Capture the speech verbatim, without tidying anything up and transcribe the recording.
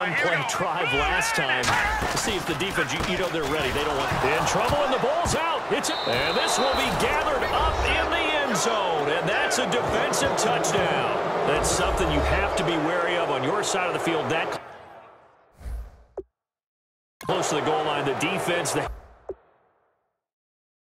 Play drive last time to see if the defense, you, you know they're ready. They don't want in trouble, and the ball's out. It's a, and this will be gathered up in the end zone, and that's a defensive touchdown. That's something you have to be wary of on your side of the field. That close to the goal line, the defense. That